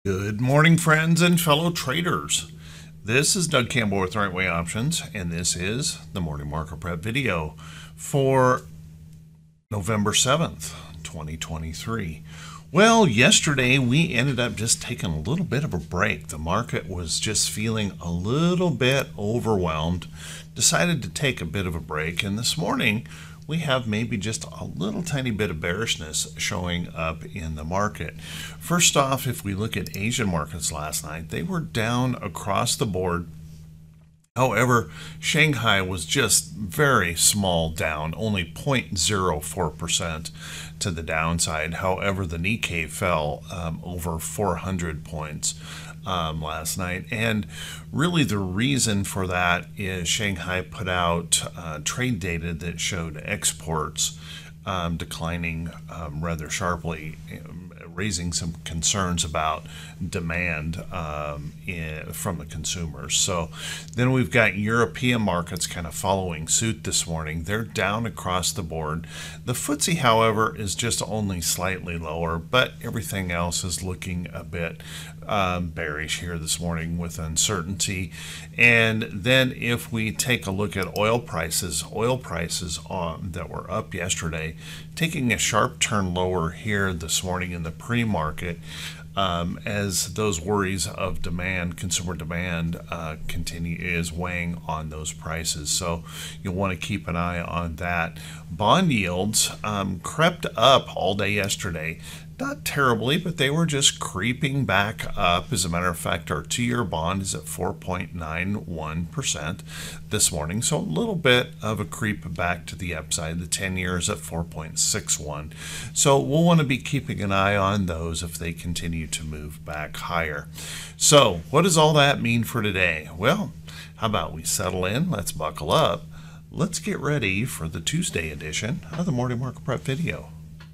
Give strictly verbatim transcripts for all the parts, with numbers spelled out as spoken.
Good morning, friends and fellow traders. This is Doug Campbell with Right Way Options, and this is the morning market prep video for November seventh, twenty twenty-three. Well, yesterday we ended up just taking a little bit of a break. The market was just feeling a little bit overwhelmed, decided to take a bit of a break, and this morning we have maybe just a little tiny bit of bearishness showing up in the market. First off, if we look at Asian markets last night, they were down across the board. However, Shanghai was just very small down, only zero point zero four percent to the downside. However, the Nikkei fell um, over four hundred points um, last night. And really the reason for that is Shanghai put out uh, trade data that showed exports um, declining um, rather sharply, raising some concerns about demand um, in, from the consumers. So then we've got European markets kind of following suit this morning. They're down across the board. The F T S E, however, is just only slightly lower, but everything else is looking a bit um, bearish here this morning with uncertainty. And then if we take a look at oil prices, oil prices on, that were up yesterday, taking a sharp turn lower here this morning in the pre-market um, as those worries of demand, consumer demand, uh, continue is weighing on those prices. So you'll want to keep an eye on that. Bond yields um, crept up all day yesterday. Not terribly, but they were just creeping back up. As a matter of fact, our two-year bond is at four point nine one percent this morning, so a little bit of a creep back to the upside. The ten-year is at four point six one. So we'll want to be keeping an eye on those if they continue to move back higher. So what does all that mean for today? Well, how about we settle in? Let's buckle up. Let's get ready for the Tuesday edition of the Morning Market Prep video.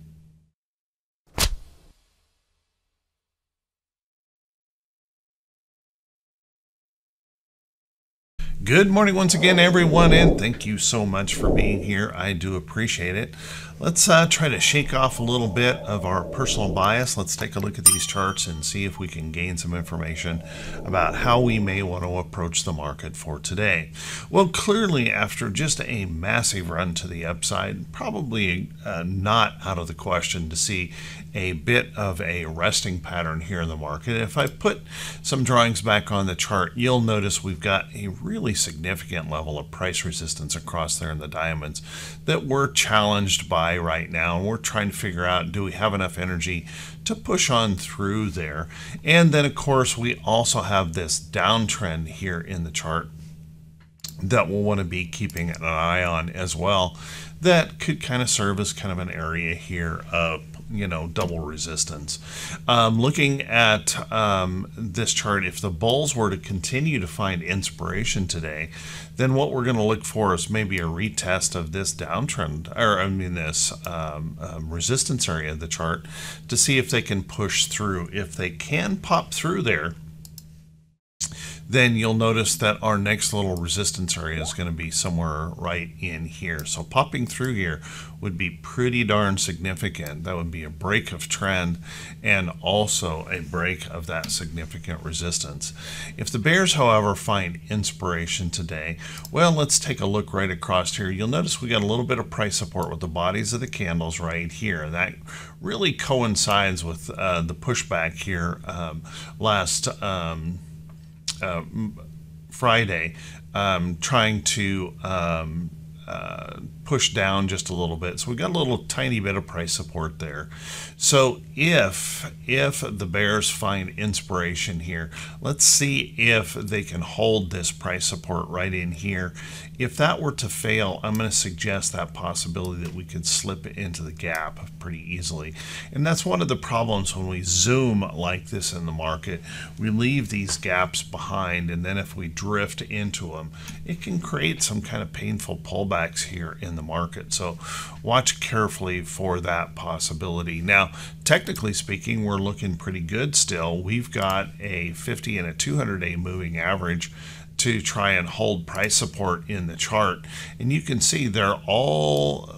Good morning once again, everyone, and thank you so much for being here. I do appreciate it. Let's uh, try to shake off a little bit of our personal bias. Let's take a look at these charts and see if we can gain some information about how we may want to approach the market for today. Well, clearly, after just a massive run to the upside, probably uh, not out of the question to see a bit of a resting pattern here in the market. If I put some drawings back on the chart, you'll notice we've got a really significant level of price resistance across there in the diamonds that we're challenged by right now. And we're trying to figure out, do we have enough energy to push on through there? And then, of course, we also have this downtrend here in the chart that we'll want to be keeping an eye on as well. That could kind of serve as kind of an area here of, you know, double resistance. Um, looking at um, this chart, if the bulls were to continue to find inspiration today, then what we're going to look for is maybe a retest of this downtrend, or I mean this um, um, resistance area of the chart, to see if they can push through. If they can pop through there, then you'll notice that our next little resistance area is going to be somewhere right in here. So popping through here would be pretty darn significant. That would be a break of trend and also a break of that significant resistance. If the bears, however, find inspiration today, well, let's take a look right across here. You'll notice we got a little bit of price support with the bodies of the candles right here. That really coincides with uh, the pushback here um, last um, Uh, Friday, um, trying to um, uh, push down just a little bit. So we got a little tiny bit of price support there. So if if the bears find inspiration here, let's see if they can hold this price support right in here. If that were to fail, I'm going to suggest that possibility that we could slip into the gap pretty easily. And that's one of the problems when we zoom like this in the market. We leave these gaps behind, and then if we drift into them, it can create some kind of painful pullbacks here in the market. So watch carefully for that possibility. Now, technically speaking, we're looking pretty good still. We've got a fifty and a two hundred day moving average to try and hold price support in the chart, and you can see they're all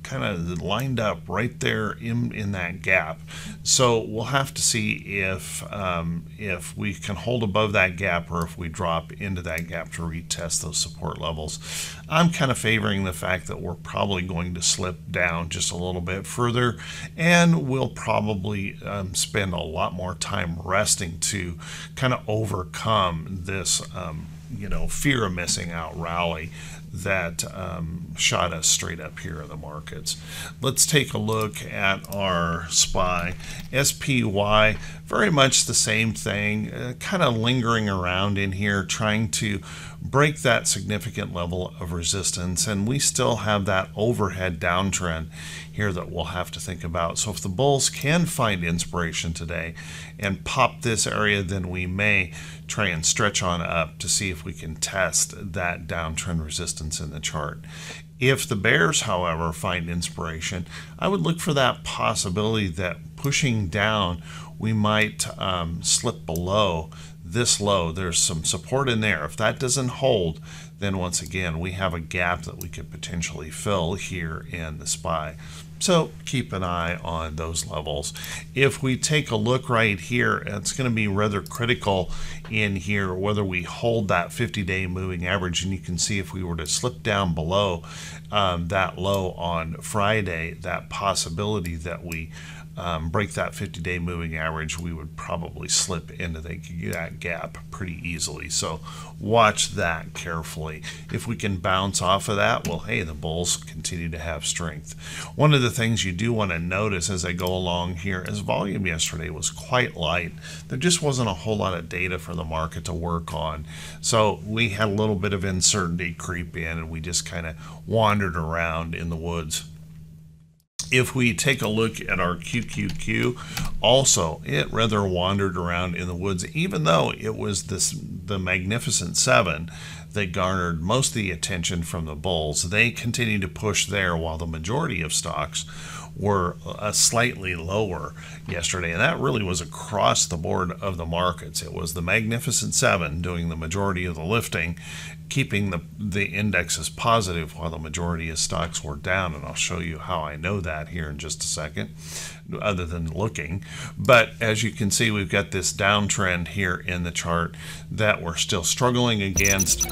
kind of lined up right there in, in that gap. So we'll have to see if um, if we can hold above that gap or if we drop into that gap to retest those support levels. I'm kind of favoring the fact that we're probably going to slip down just a little bit further, and we'll probably um, spend a lot more time resting to kind of overcome this um, you know, fear of missing out rally that um, shot us straight up here in the markets. Let's take a look at our S P Y. S P Y, very much the same thing, uh, kind of lingering around in here, trying to break that significant level of resistance, and we still have that overhead downtrend here that we'll have to think about. So if the bulls can find inspiration today and pop this area, then we may try and stretch on up to see if we can test that downtrend resistance in the chart. If the bears, however, find inspiration, I would look for that possibility that pushing down, we might um, slip below this low. There's some support in there. If that doesn't hold, then once again, we have a gap that we could potentially fill here in the S P Y. So keep an eye on those levels. If we take a look right here, it's going to be rather critical in here whether we hold that fifty day moving average. And you can see if we were to slip down below um, that low on Friday, that possibility that we Um, break that fifty day moving average, we would probably slip into the, that gap pretty easily. So watch that carefully. If we can bounce off of that, well, hey, the bulls continue to have strength. One of the things you do want to notice as I go along here is volume yesterday was quite light. There just wasn't a whole lot of data for the market to work on. So we had a little bit of uncertainty creep in, and we just kind of wandered around in the woods. If we take a look at our Q Q Q, also it rather wandered around in the woods, even though it was this the Magnificent Seven that garnered most of the attention from the bulls. They continued to push there while the majority of stocks were uh, slightly lower yesterday, and that really was across the board of the markets. It was the Magnificent Seven doing the majority of the lifting, keeping the, the indexes positive while the majority of stocks were down, and I'll show you how I know that here in just a second, other than looking. But as you can see, we've got this downtrend here in the chart that we're still struggling against.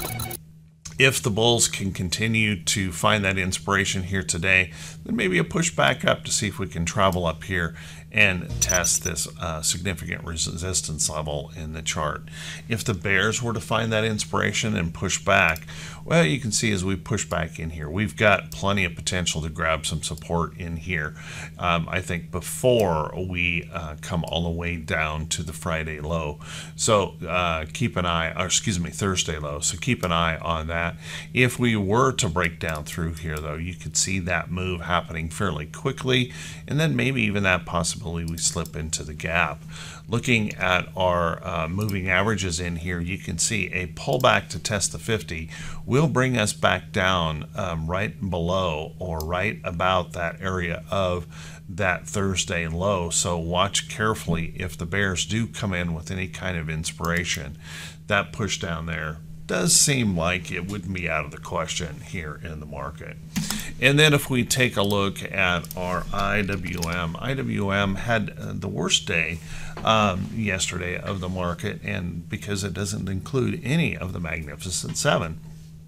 If the bulls can continue to find that inspiration here today, then maybe a push back up to see if we can travel up here and test this uh, significant resistance level in the chart. If the bears were to find that inspiration and push back, well, you can see as we push back in here, we've got plenty of potential to grab some support in here. Um, I think before we uh, come all the way down to the Friday low. So uh, keep an eye, or excuse me, Thursday low. So keep an eye on that. If we were to break down through here, though, you could see that move happening fairly quickly, and then maybe even that possibility we slip into the gap. Looking at our uh, moving averages in here, you can see a pullback to test the fifty will bring us back down um, right below or right about that area of that Thursday low. So watch carefully if the bears do come in with any kind of inspiration. That push down there does seem like it wouldn't be out of the question here in the market. And then if we take a look at our I W M, I W M had uh, the worst day um, yesterday of the market, and because it doesn't include any of the Magnificent Seven.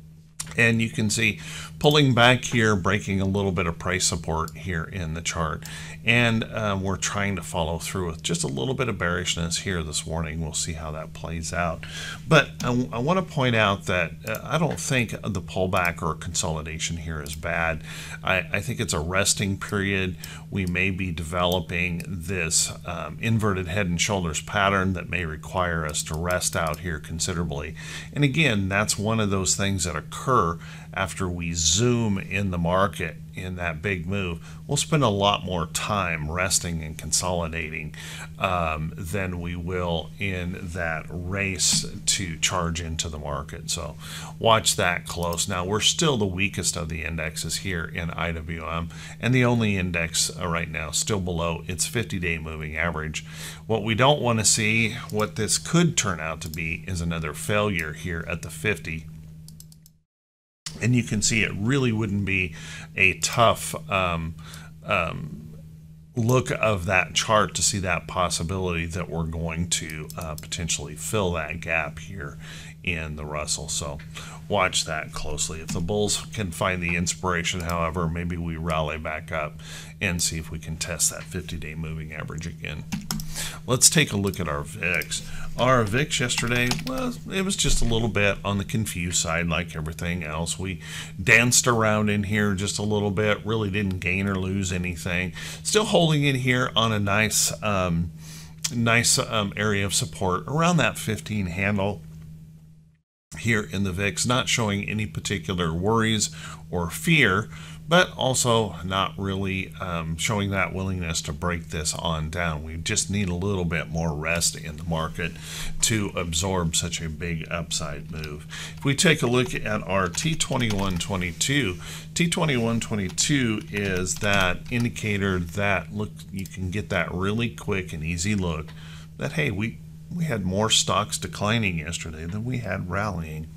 And you can see pulling back here, breaking a little bit of price support here in the chart. And uh, we're trying to follow through with just a little bit of bearishness here this morning. We'll see how that plays out. But I, I want to point out that uh, I don't think the pullback or consolidation here is bad. I, I think it's a resting period. We may be developing this um, inverted head and shoulders pattern that may require us to rest out here considerably. And again, that's one of those things that occur after we zoom in the market in that big move. We'll spend a lot more time resting and consolidating um, than we will in that race to charge into the market. So watch that close. Now, we're still the weakest of the indexes here in I W M, and the only index uh, right now still below its fifty day moving average. What we don't want to see, what this could turn out to be, is another failure here at the fifty. And you can see it really wouldn't be a tough um, um, look of that chart to see that possibility that we're going to uh, potentially fill that gap here in the Russell. So watch that closely. If the bulls can find the inspiration, however, maybe we rally back up and see if we can test that fifty-day moving average again. Let's take a look at our V I X. Our V I X yesterday, well, it was just a little bit on the confused side like everything else. We danced around in here just a little bit, really didn't gain or lose anything. Still holding in here on a nice, um, nice um, area of support around that fifteen handle here in the V I X, not showing any particular worries or fear, but also not really um, showing that willingness to break this on down. We just need a little bit more rest in the market to absorb such a big upside move. If we take a look at our T twenty-one twenty-two, T twenty-one twenty-two is that indicator that, look, you can get that really quick and easy look that, hey, we, we had more stocks declining yesterday than we had rallying.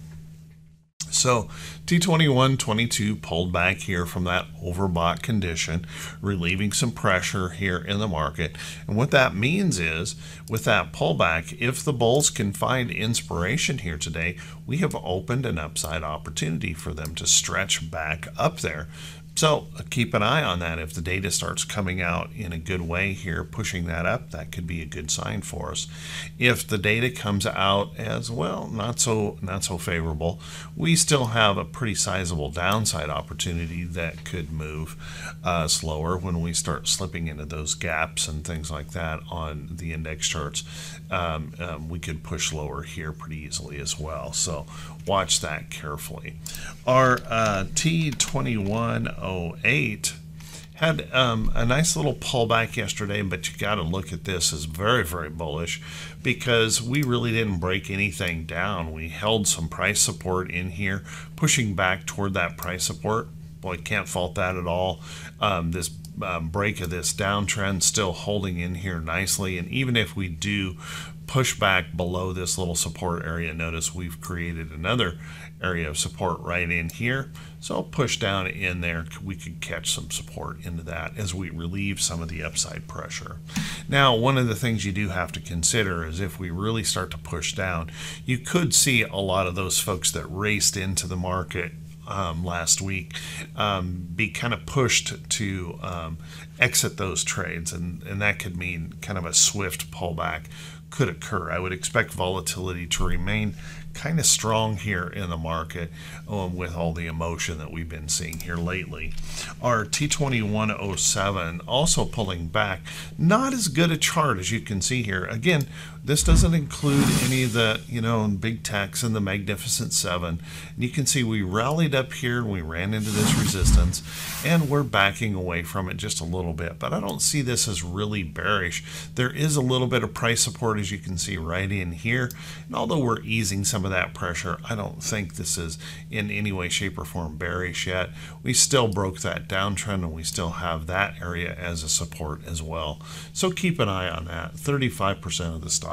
So T twenty-one twenty-two pulled back here from that overbought condition, relieving some pressure here in the market. And what that means is, with that pullback, if the bulls can find inspiration here today, we have opened an upside opportunity for them to stretch back up there. So keep an eye on that. If the data starts coming out in a good way here, pushing that up, that could be a good sign for us. If the data comes out as well, not so not so favorable, we still have a pretty sizable downside opportunity that could move uh, slower when we start slipping into those gaps and things like that on the index charts. Um, um, we could push lower here pretty easily as well. So watch that carefully. Our uh, T twenty-one oh eight had um, a nice little pullback yesterday, but you got to look at this as very, very bullish because we really didn't break anything down. We held some price support in here, pushing back toward that price support. Boy, can't fault that at all. Um, this um, break of this downtrend still holding in here nicely, and even if we do push back below this little support area, notice we've created another area of support right in here. So I'll push down in there. We could catch some support into that as we relieve some of the upside pressure. Now, one of the things you do have to consider is if we really start to push down, you could see a lot of those folks that raced into the market Um, last week um, be kind of pushed to um, exit those trades, and, and that could mean kind of a swift pullback could occur. I would expect volatility to remain kind of strong here in the market um, with all the emotion that we've been seeing here lately. Our T twenty-one oh seven also pulling back. Not as good a chart as you can see here. Again, this doesn't include any of the, you know, big techs and the Magnificent Seven. And you can see we rallied up here and we ran into this resistance, and we're backing away from it just a little bit. But I don't see this as really bearish. There is a little bit of price support, as you can see right in here. And although we're easing some of that pressure, I don't think this is in any way, shape, or form bearish yet. We still broke that downtrend, and we still have that area as a support as well. So keep an eye on that. thirty-five percent of the stocks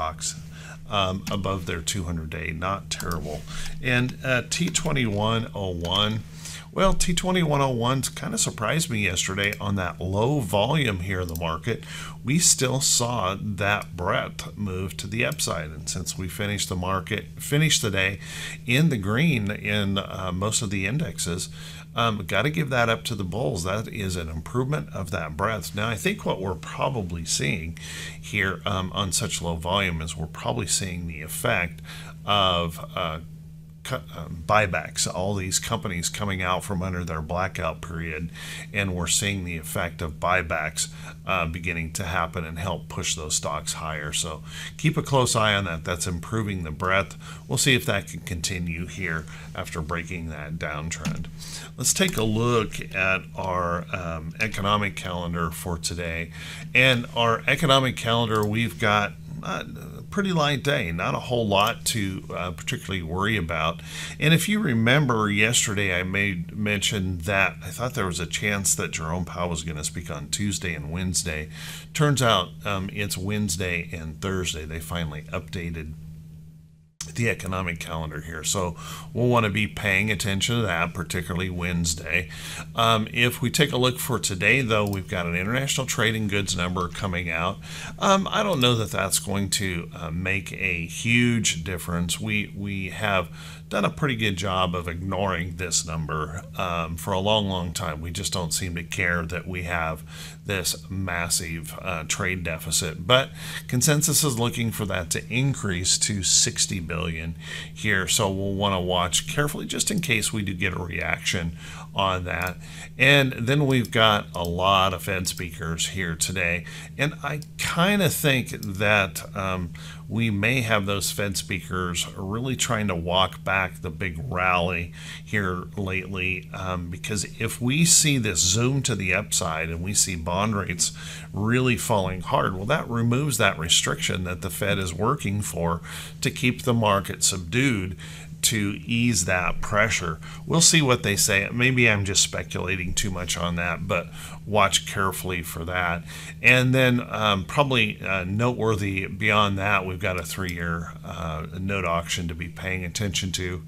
um, above their two hundred day, not terrible. And uh, T twenty-one oh one, well, T twenty-one oh one kind of surprised me yesterday on that low volume here in the market. We still saw that breadth move to the upside, and since we finished the market, finished the day in the green in uh, most of the indexes, um, got to give that up to the bulls. That is an improvement of that breadth. Now, I think what we're probably seeing here um, on such low volume is we're probably seeing the effect of uh, Um, buybacks, all these companies coming out from under their blackout period, and we're seeing the effect of buybacks uh, beginning to happen and help push those stocks higher. So keep a close eye on that. That's improving the breadth. We'll see if that can continue here after breaking that downtrend. Let's take a look at our um, economic calendar for today. And our economic calendar, we've got a pretty light day, not a whole lot to uh, particularly worry about. And if you remember yesterday, I made mention that I thought there was a chance that Jerome Powell was going to speak on Tuesday and Wednesday. Turns out um, it's Wednesday and Thursday. They finally updated the economic calendar here. So we'll want to be paying attention to that, particularly Wednesday. Um, if we take a look for today, though, we've got an international trading goods number coming out. Um, I don't know that that's going to uh, make a huge difference. We, we have done a pretty good job of ignoring this number um, for a long, long time. We just don't seem to care that we have this massive uh, trade deficit. But consensus is looking for that to increase to sixty billion here. So we'll want to watch carefully just in case we do get a reaction on that. And then we've got a lot of Fed speakers here today. And I kind of think that um, we may have those Fed speakers really trying to walk back the big rally here lately, um, because if we see this zoom to the upside and we see bond rates really falling hard, well, that removes that restriction that the Fed is working for to keep the market subdued, to ease that pressure. We'll see what they say. Maybe I'm just speculating too much on that, but watch carefully for that. And then um, probably uh, noteworthy beyond that, we've got a three-year uh, note auction to be paying attention to.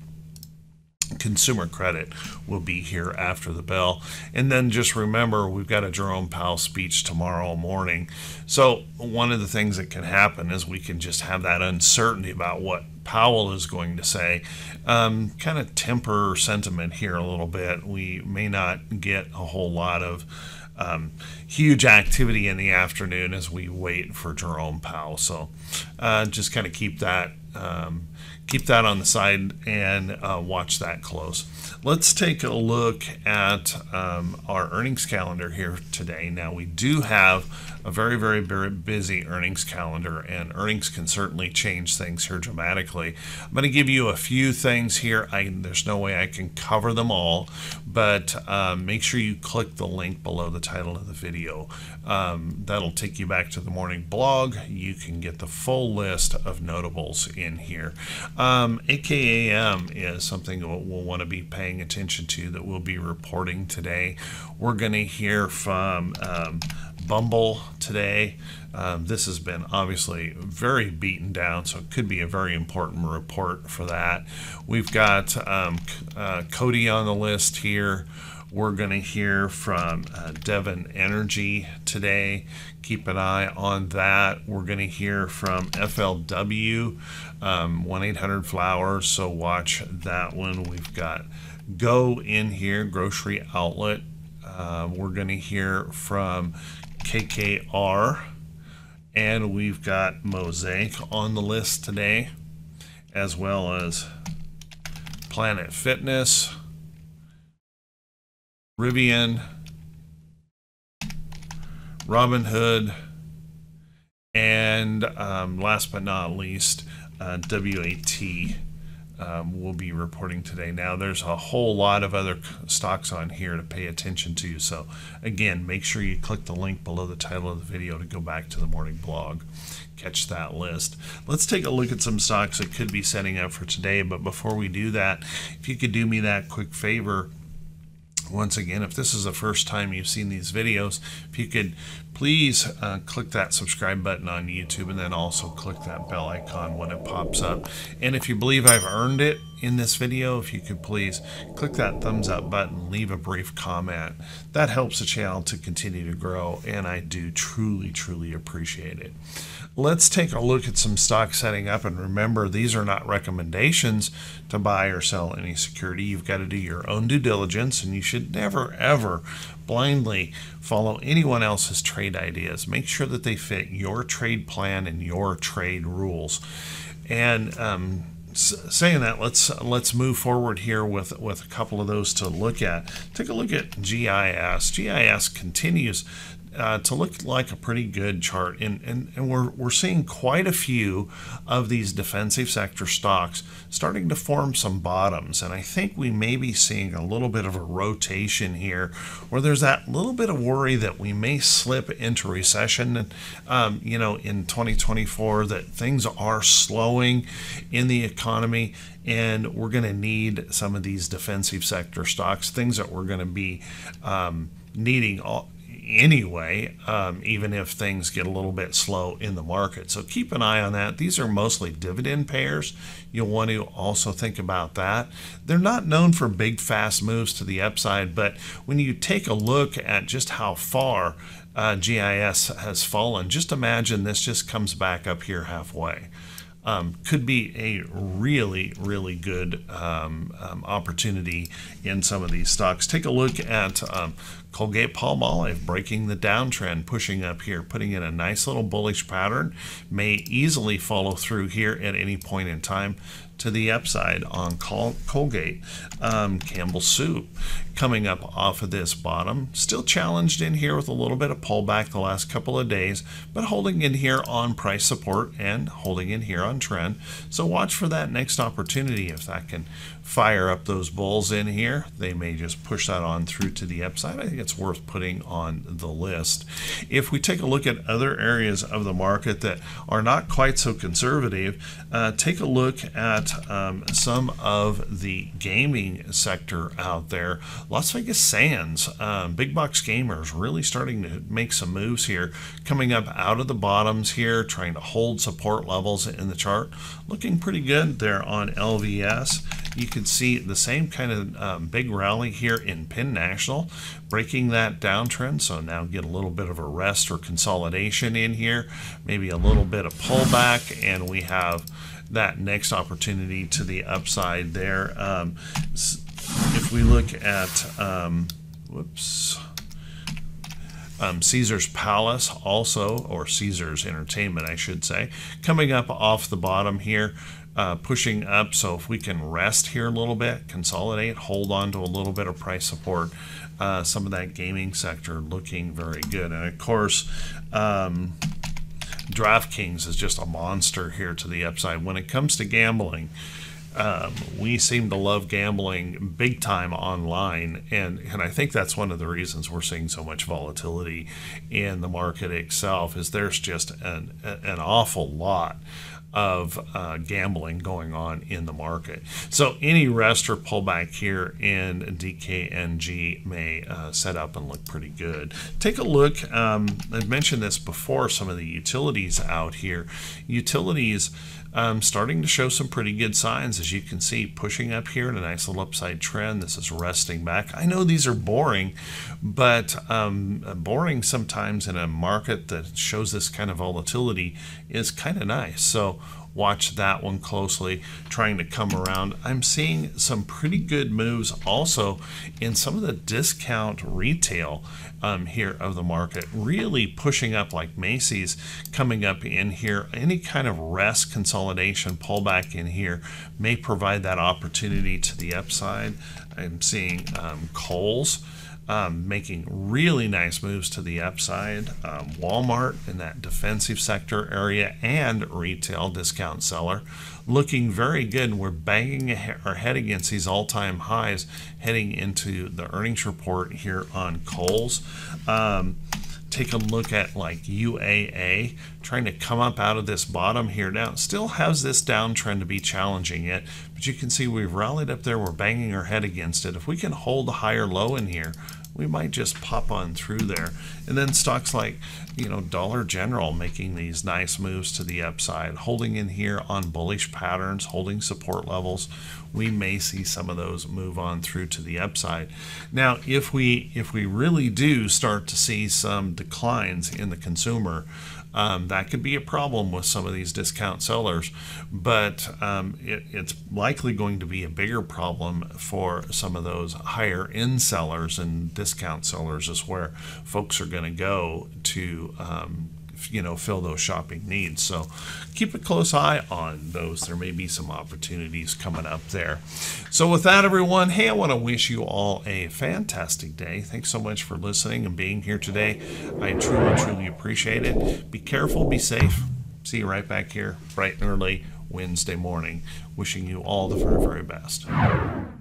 Consumer credit will be here after the bell. And then just remember, we've got a Jerome Powell speech tomorrow morning. So one of the things that can happen is we can just have that uncertainty about what Powell is going to say, um, kind of temper sentiment here a little bit. We may not get a whole lot of Um, huge activity in the afternoon as we wait for Jerome Powell. So uh, just kind of keep that um, keep that on the side and uh, watch that close. Let's take a look at um, our earnings calendar here today. Now, we do have a very, very, very busy earnings calendar, and earnings can certainly change things here dramatically. I'm going to give you a few things here. I, there's no way I can cover them all, but um, make sure you click the link below the title of the video. Um, that'll take you back to the morning blog. You can get the full list of notables in here. Um, A K A M is something we'll, we'll want to be paying attention to that we'll be reporting today. We're going to hear from um, Bumble today. Um, this has been obviously very beaten down, so it could be a very important report for that. We've got um, uh, Cody on the list here. We're going to hear from uh, Devon Energy today. Keep an eye on that. We're going to hear from F L W, um, one eight hundred flowers, so watch that one. We've got Go in here, grocery outlet. Uh, we're going to hear from K K R, and we've got Mosaic on the list today, as well as Planet Fitness, Rivian, Robinhood, and um, last but not least, uh, W A T um, will be reporting today. Now, there's a whole lot of other stocks on here to pay attention to. So again, make sure you click the link below the title of the video to go back to the morning blog. Catch that list. Let's take a look at some stocks that could be setting up for today. But before we do that, if you could do me that quick favor, once again, if this is the first time you've seen these videos, if you could please uh, click that subscribe button on YouTube, and then also click that bell icon when it pops up. And if you believe I've earned it in this video, if you could please click that thumbs up button, leave a brief comment. That helps the channel to continue to grow, and I do truly, truly appreciate it. Let's take a look at some stocks setting up, and remember, these are not recommendations to buy or sell any security. You've got to do your own due diligence, and you should never, ever blindly follow anyone else's trade ideas. Make sure that they fit your trade plan and your trade rules. And um, saying that, let's let's move forward here with with a couple of those to look at. Take a look at G I S. G I S continues Uh, to look like a pretty good chart, and, and, and we're, we're seeing quite a few of these defensive sector stocks starting to form some bottoms, and I think we may be seeing a little bit of a rotation here where there's that little bit of worry that we may slip into recession, um, you know, in twenty twenty-four, that things are slowing in the economy, and we're going to need some of these defensive sector stocks, things that we're going to be um, needing all anyway, um, even if things get a little bit slow in the market. So keep an eye on that. These are mostly dividend payers. You'll want to also think about that. They're not known for big, fast moves to the upside, but when you take a look at just how far uh, G I S has fallen, just imagine this just comes back up here halfway. Um, could be a really, really good um, um, opportunity in some of these stocks. Take a look at um, Colgate-Palmolive breaking the downtrend, pushing up here, putting in a nice little bullish pattern. May easily follow through here at any point in time to the upside on Col Colgate. Um, Campbell Soup coming up off of this bottom, still challenged in here with a little bit of pullback the last couple of days, but holding in here on price support and holding in here on trend. So watch for that next opportunity. If that can fire up those bulls in here, they may just push that on through to the upside. I think it's worth putting on the list. If we take a look at other areas of the market that are not quite so conservative, uh, take a look at um, some of the gaming sector out there. Las Vegas Sands, um, big box gamers really starting to make some moves here, coming up out of the bottoms here, trying to hold support levels in the chart. Looking pretty good there on L V S. You can see the same kind of um, big rally here in Penn National, breaking that downtrend. So now get a little bit of a rest or consolidation in here, maybe a little bit of pullback, and we have that next opportunity to the upside there. Um, if we look at, um, whoops, Um, Caesar's Palace also, or Caesar's Entertainment, I should say, coming up off the bottom here, uh, pushing up. So if we can rest here a little bit, consolidate, hold on to a little bit of price support, uh, some of that gaming sector looking very good. And of course, um, DraftKings is just a monster here to the upside. When it comes to gambling, Um, we seem to love gambling big time online, and, and I think that's one of the reasons we're seeing so much volatility in the market itself, is there's just an, an awful lot of uh, gambling going on in the market. So any rest or pullback here in D K N G may uh, set up and look pretty good. Take a look, um, I've mentioned this before, some of the utilities out here. Utilities Um, starting to show some pretty good signs, as you can see, pushing up here in a nice little upside trend. This is resting back. I know these are boring, but um, boring sometimes in a market that shows this kind of volatility is kind of nice. So watch that one closely, trying to come around. I'm seeing some pretty good moves also in some of the discount retail um, here of the market, really pushing up, like Macy's coming up in here. Any kind of rest, consolidation, pullback in here may provide that opportunity to the upside. I'm seeing um, Kohl's Um, making really nice moves to the upside. Um, Walmart in that defensive sector area and retail discount seller looking very good. We're banging our head against these all-time highs heading into the earnings report here on Kohl's. Um, take a look at like U A A, trying to come up out of this bottom here. Now, it still has this downtrend to be challenging it, but you can see we've rallied up there. We're banging our head against it. If we can hold a higher low in here, we might just pop on through there. And then stocks like, you know, Dollar General making these nice moves to the upside, holding in here on bullish patterns, holding support levels. We may see some of those move on through to the upside. Now, if we if we really do start to see some declines in the consumer, Um, that could be a problem with some of these discount sellers, but um, it, it's likely going to be a bigger problem for some of those higher end sellers, and discount sellers is where folks are going to go to um, you know, fill those shopping needs. So keep a close eye on those. There may be some opportunities coming up there. So with that, everyone, hey, I want to wish you all a fantastic day. Thanks so much for listening and being here today. I truly, truly appreciate it. Be careful, be safe. See you right back here bright and early Wednesday morning. Wishing you all the very, very best.